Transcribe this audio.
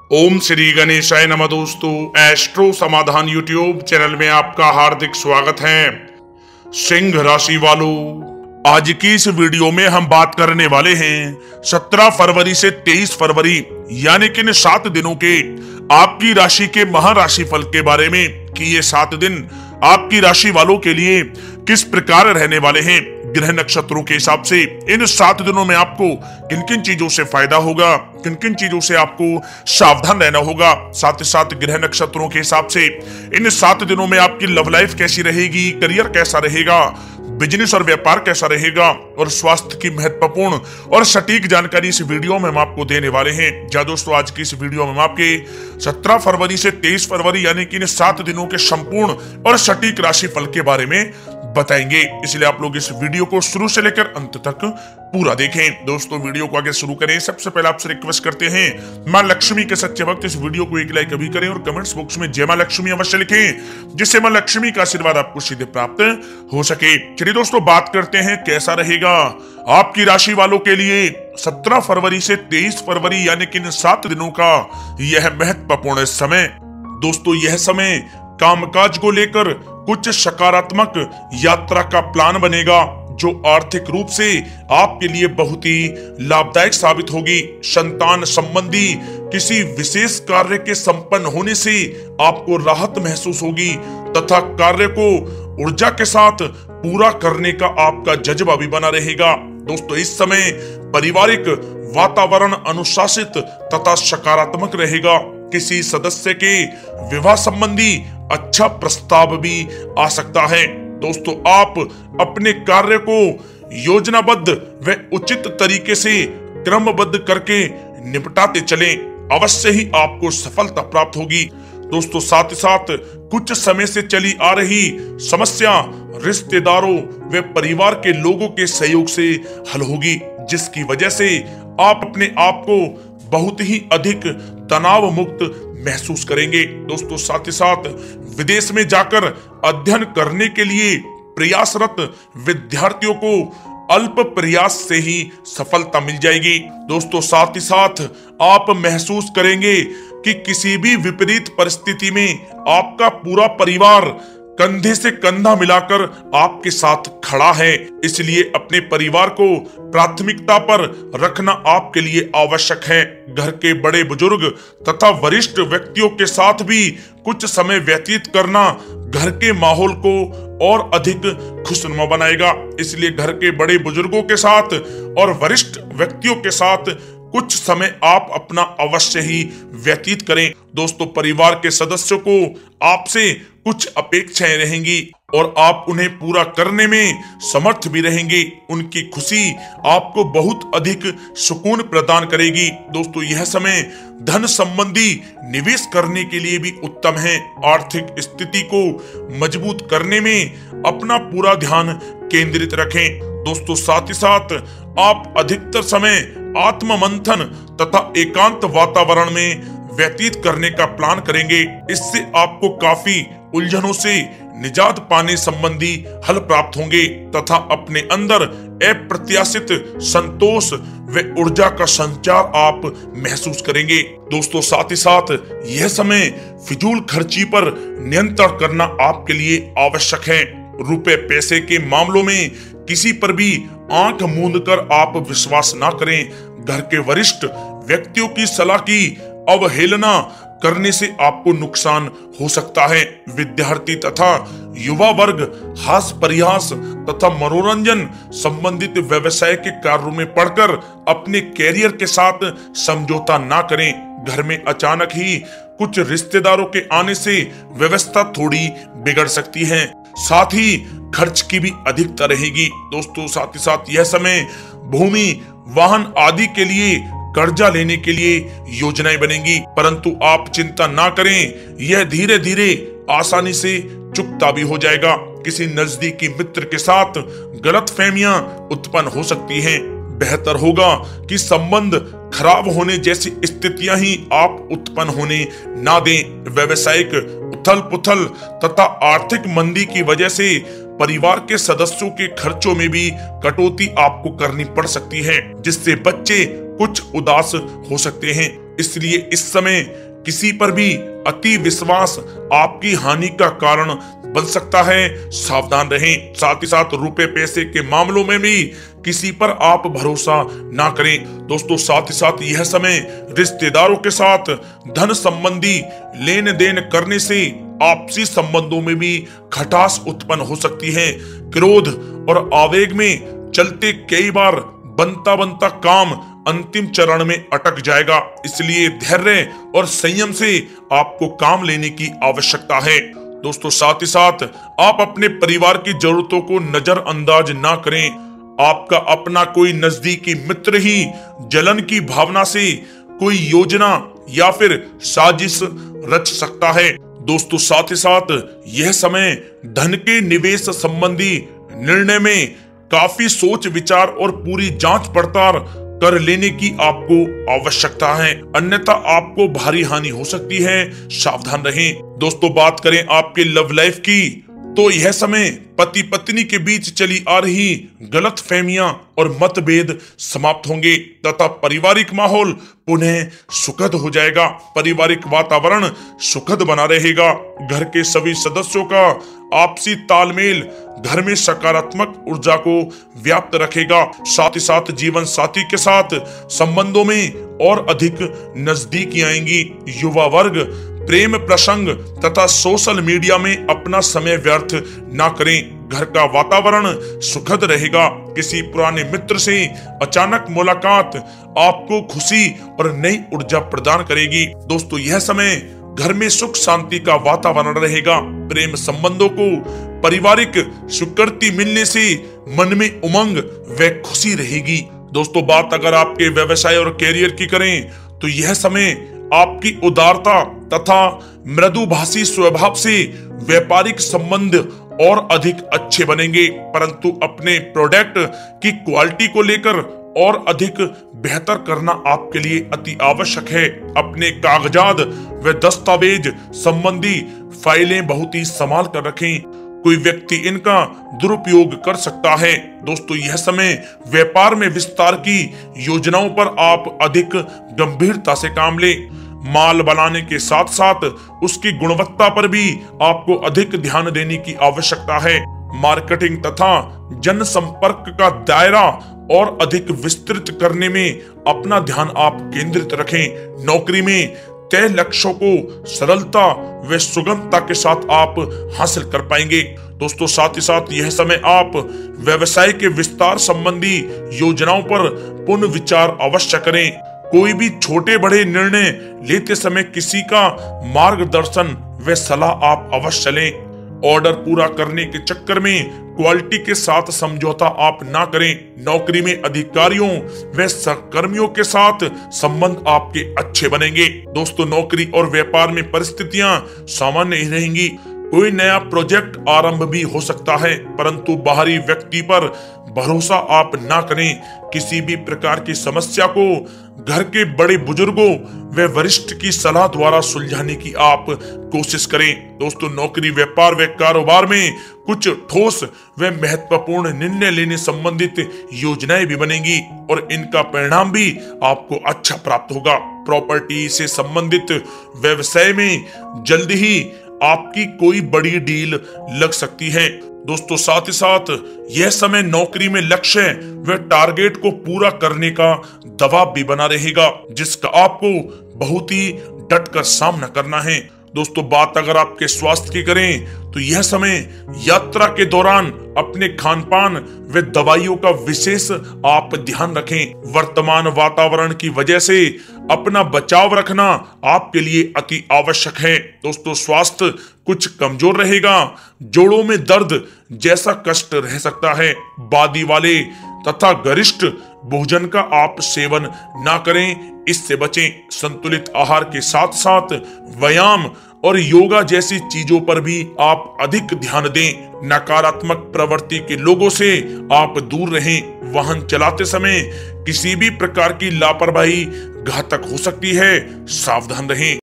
ओम श्री गणेशाय नमः। दोस्तों, एस्ट्रो समाधान यूट्यूब चैनल में आपका हार्दिक स्वागत है। सिंह राशि वालों, आज की इस वीडियो में हम बात करने वाले हैं 17 फरवरी से 23 फरवरी यानी कि इन 7 दिनों के आपकी राशि के महाराशि फल के बारे में कि ये 7 दिन आपकी राशि वालों के लिए किस प्रकार रहने वाले हैं। ग्रह नक्षत्रों के हिसाब से इन 7 दिनों में आपको किन किन चीजों से फायदा होगा, किन किन चीजों से आपको सावधान रहना होगा। साथ ही साथ ग्रह नक्षत्रों के हिसाब से इन 7 दिनों में आपकी लव लाइफ कैसी रहेगी, करियर कैसा रहेगा, बिजनेस और व्यापार कैसा रहेगा और स्वास्थ्य की महत्वपूर्ण और सटीक जानकारी इस वीडियो में हम आपको देने वाले हैं। जा दोस्तों, आज की इस वीडियो में हम आपके 17 फरवरी से 23 फरवरी यानी कि इन 7 दिनों के संपूर्ण और सटीक राशि फल के बारे में बताएंगे। इसलिए आप लोग इस वीडियो को शुरू से लेकर अंत तक पूरा देखें। दोस्तों, वीडियो को आगे शुरू करें सबसे पहले आपसे रिक्वेस्ट करते हैं, मां लक्ष्मी के सच्चे भक्त इस वीडियो को एक लाइक अभी करें और कमेंट्स बॉक्स में जय मां लक्ष्मी अवश्य लिखें, जिससे मां लक्ष्मी का आशीर्वाद आपको सीधे प्राप्त हो सके। चलिए दोस्तों, बात करते हैं कैसा रहेगा आपकी राशि वालों के लिए 17 फरवरी से 23 फरवरी यानी कि इन 7 दिनों का यह महत्वपूर्ण समय। दोस्तों, यह समय कामकाज को लेकर कुछ सकारात्मक यात्रा का प्लान बनेगा जो आर्थिक रूप से आपके लिए बहुत ही लाभदायक साबित होगी। संतान संबंधी किसी विशेष कार्य के संपन्न होने से आपको राहत महसूस होगी तथा कार्य को ऊर्जा के साथ पूरा करने का आपका जज्बा भी बना रहेगा। दोस्तों, इस समय पारिवारिक वातावरण अनुशासित तथा सकारात्मक रहेगा। किसी सदस्य के विवाह संबंधी अच्छा प्रस्ताव भी आ सकता है। दोस्तों, आप अपने कार्य को योजनाबद्ध व उचित तरीके से क्रमबद्ध करके निपटाते चलें, अवश्य ही आपको सफलता प्राप्त होगी। दोस्तों, साथ ही साथ कुछ समय से चली आ रही समस्या रिश्तेदारों व परिवार के लोगों के सहयोग से हल होगी, जिसकी वजह से आप अपने आप को बहुत ही अधिक तनाव मुक्त महसूस करेंगे। दोस्तों, साथ ही साथ विदेश में जाकर अध्ययन करने के लिए प्रयासरत विद्यार्थियों को अल्प प्रयास से ही सफलता मिल जाएगी। दोस्तों, साथ ही साथ आप महसूस करेंगे कि किसी भी विपरीत परिस्थिति में आपका पूरा परिवार कंधे से कंधा मिलाकर आपके साथ खड़ा है। इसलिए अपने परिवार को प्राथमिकता पर रखना आपके लिए आवश्यक है। घर के बड़े बुजुर्ग तथा वरिष्ठ व्यक्तियों के साथ भी कुछ समय व्यतीत करना घर के माहौल को और अधिक खुशनुमा बनाएगा। इसलिए घर के बड़े बुजुर्गों के साथ और वरिष्ठ व्यक्तियों के साथ कुछ समय आप अपना अवश्य ही व्यतीत करें। दोस्तों, परिवार के सदस्यों को आपसे कुछ अपेक्षाएं रहेंगी और आप उन्हें पूरा करने में समर्थ भी रहेंगे। उनकी खुशी आपको बहुत अधिक सुकून प्रदान करेगी। दोस्तों, यह समय धन संबंधी निवेश करने के लिए भी उत्तम है। आर्थिक स्थिति को मजबूत करने में अपना पूरा ध्यान केंद्रित रखें। दोस्तों, साथ ही साथ आप अधिकतर समय आत्म मंथन तथा एकांत वातावरण में व्यतीत करने का प्लान करेंगे। इससे आपको काफी उलझनों से निजात पाने संबंधी हल प्राप्त होंगे तथा अपने अंदर अप्रत्याशित संतोष व ऊर्जा का संचार आप महसूस करेंगे। दोस्तों, साथ ही साथ यह समय फिजूल खर्ची पर नियंत्रण करना आपके लिए आवश्यक है। रुपए पैसे के मामलों में किसी पर भी आंख मूंद कर आप विश्वास ना करें। घर के वरिष्ठ व्यक्तियों की सलाह की अवहेलना करने से आपको नुकसान हो सकता है। विद्यार्थी तथा युवा वर्ग हास परिहास तथा मनोरंजन संबंधित व्यवसाय के कार्यों में पढ़कर अपने कैरियर के साथ समझौता ना करें। घर में अचानक ही कुछ रिश्तेदारों के आने से व्यवस्था थोड़ी बिगड़ सकती है। साथ ही खर्च की भी अधिकता रहेगी। दोस्तों, साथ ही साथ यह समय भूमि वाहन आदि के लिए कर्जा लेने के लिए योजनाएं बनेंगी, परंतु आप चिंता ना करें, यह धीरे धीरे आसानी से चुकता भी हो जाएगा। किसी नजदीकी मित्र के साथ गलतफहमियां उत्पन्न हो सकती हैं। बेहतर होगा कि संबंध खराब होने जैसी स्थितियां ही आप उत्पन्न होने ना दें। व्यवसायिक उथल पुथल तथा आर्थिक मंदी की वजह से परिवार के सदस्यों के खर्चों में भी कटौती आपको करनी पड़ सकती है, जिससे बच्चे कुछ उदास हो सकते हैं। इसलिए इस समय किसी पर भी अति विश्वास आपकी हानि का कारण बन सकता है, सावधान रहें। साथ ही साथ रुपए पैसे के मामलों में भी किसी पर आप भरोसा ना करें। दोस्तों साथ ही साथ यह समय रिश्तेदारों के साथ धन संबंधी लेन देन करने से आपसी संबंधों में भी खटास उत्पन्न हो सकती है। क्रोध और आवेग में चलते कई बार बनता काम अंतिम चरण में अटक जाएगा, इसलिए धैर्य और संयम से आपको काम लेने की आवश्यकता है। दोस्तों साथ ही साथ आप अपने परिवार की जरूरतों को नजरअंदाज ना करें। आपका अपना कोई नजदीकी मित्र ही जलन की भावना से कोई योजना या फिर साजिश रच सकता है। दोस्तों साथ ही साथ यह समय धन के निवेश संबंधी निर्णय में काफी सोच विचार और पूरी जांच पड़ताल कर लेने की आपको आवश्यकता है, अन्यथा आपको भारी हानि हो सकती है, सावधान रहें। दोस्तों बात करें आपके लव लाइफ की, तो यह समय पति पत्नी के बीच चली आ रही गलतफहमियां और मतभेद समाप्त होंगे तथा पारिवारिक माहौल पुनः सुखद हो जाएगा। पारिवारिक वातावरण सुखद बना रहेगा। घर के सभी सदस्यों का आपसी तालमेल घर में सकारात्मक ऊर्जा को व्याप्त रखेगा। साथ ही साथ जीवन साथी के साथ संबंधों में और अधिक नजदीकी आएंगी। युवा वर्ग प्रेम प्रसंग तथा सोशल मीडिया में अपना समय व्यर्थ ना करें। घर का वातावरण सुखद रहेगा। किसी पुराने मित्र से अचानक मुलाकात आपको खुशी और नई ऊर्जा प्रदान करेगी। दोस्तों यह समय घर में सुख शांति का वातावरण रहेगा। प्रेम संबंधों को पारिवारिक स्वीकृति मिलने से मन में उमंग व खुशी रहेगी। दोस्तों बात अगर आपके व्यवसाय और कैरियर की करें, तो यह समय आपकी उदारता तथा मृदुभाषी स्वभाव से व्यापारिक संबंध और अधिक अच्छे बनेंगे, परंतु अपने प्रोडक्ट की क्वालिटी को लेकर और अधिक बेहतर करना आपके लिए अति आवश्यक है। अपने कागजात व दस्तावेज संबंधी फाइलें बहुत ही संभाल कर रखें, कोई व्यक्ति इनका दुरुपयोग कर सकता है। दोस्तों यह समय व्यापार में विस्तार की योजनाओं पर आप अधिक गंभीरता से काम लें। माल बनाने के साथ साथ उसकी गुणवत्ता पर भी आपको अधिक ध्यान देने की आवश्यकता है। मार्केटिंग तथा जनसंपर्क का दायरा और अधिक विस्तृत करने में अपना ध्यान आप केंद्रित रखें। नौकरी में तय लक्ष्यों को सरलता व सुगमता के साथ आप हासिल कर पाएंगे। दोस्तों साथ ही साथ यह समय आप व्यवसाय के विस्तार संबंधी योजनाओं पर पुनः विचार अवश्य करें। कोई भी छोटे बड़े निर्णय लेते समय किसी का मार्गदर्शन व सलाह आप अवश्य लें। ऑर्डर पूरा करने के चक्कर में क्वालिटी के साथ समझौता आप ना करें। नौकरी में अधिकारियों व सहकर्मियों के साथ संबंध आपके अच्छे बनेंगे। दोस्तों नौकरी और व्यापार में परिस्थितियां सामान्य ही रहेंगी। कोई नया प्रोजेक्ट आरंभ भी हो सकता है, परंतु बाहरी व्यक्ति पर भरोसा आप ना करें। किसी भी प्रकार की समस्या को घर के बड़े बुजुर्गों व वरिष्ठ की सलाह द्वारा सुलझाने की आप कोशिश करें। दोस्तों नौकरी व्यापार व कारोबार में कुछ ठोस व महत्वपूर्ण निर्णय लेने संबंधित योजनाएं भी बनेंगी और इनका परिणाम भी आपको अच्छा प्राप्त होगा। प्रॉपर्टी से संबंधित व्यवसाय में जल्द ही आपकी कोई बड़ी डील लग सकती है। दोस्तों साथ ही साथ यह समय नौकरी में लक्ष्य व टारगेट को पूरा करने का दबाव भी बना रहेगा, जिसका आपको बहुत ही डटकर सामना करना है। दोस्तों बात अगर आपके स्वास्थ्य की करें, तो यह समय यात्रा के दौरान अपने खान पान व दवाइयों का विशेष आप ध्यान रखें। वर्तमान वातावरण की वजह से अपना बचाव रखना आपके लिए अति आवश्यक है। दोस्तों स्वास्थ्य कुछ कमजोर रहेगा। जोड़ों में दर्द जैसा कष्ट रह सकता है। बादी वाले तथा गरिष्ठ भोजन का आप सेवन ना करें, इससे बचें। संतुलित आहार के साथ साथ व्यायाम और योगा जैसी चीजों पर भी आप अधिक ध्यान दें। नकारात्मक प्रवृत्ति के लोगों से आप दूर रहें। वाहन चलाते समय किसी भी प्रकार की लापरवाही घातक हो सकती है, सावधान रहें।